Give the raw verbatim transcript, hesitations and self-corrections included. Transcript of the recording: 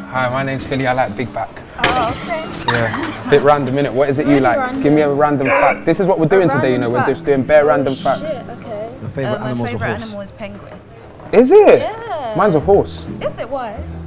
Hi, my name's Philly. I like big back. Oh, okay. Yeah, bit random, innit? What is it you Really like? random. Give me a random fact. This is what we're doing A today, you know. random We're just fact. doing bare Oh, random shit, facts. okay. My favourite Uh, my animal's a favourite horse. animal is penguins. Is it? Yeah. Mine's a horse. Is it? Why?